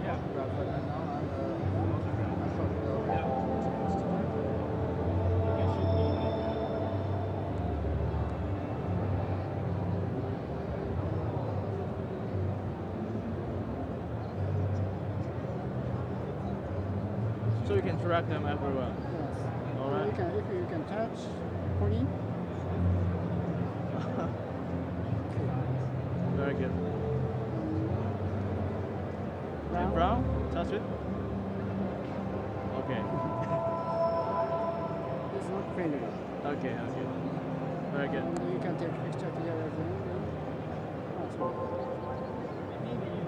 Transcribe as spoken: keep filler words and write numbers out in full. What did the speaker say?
So you can track them everywhere. Yes. All right. You can, if you can touch pony. Very good. Brown. And brown, touch it. Okay. It's not friendly. Okay, okay. Very good. And you can take picture together. That's all.